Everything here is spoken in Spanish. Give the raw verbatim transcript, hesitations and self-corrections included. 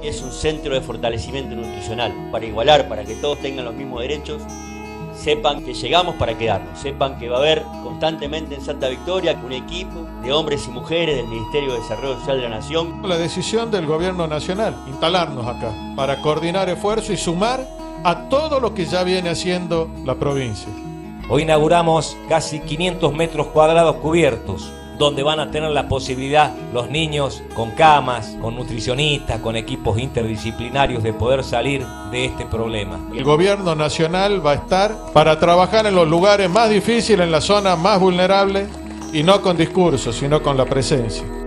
es un centro de fortalecimiento nutricional, para igualar, para que todos tengan los mismos derechos. Sepan que llegamos para quedarnos, sepan que va a haber constantemente en Santa Victoria un equipo de hombres y mujeres del Ministerio de Desarrollo Social de la Nación. La decisión del gobierno nacional, instalarnos acá, para coordinar esfuerzos y sumar a todo lo que ya viene haciendo la provincia. Hoy inauguramos casi quinientos metros cuadrados cubiertos, donde van a tener la posibilidad los niños con camas, con nutricionistas, con equipos interdisciplinarios de poder salir de este problema. El gobierno nacional va a estar para trabajar en los lugares más difíciles, en las zonas más vulnerables, y no con discursos, sino con la presencia.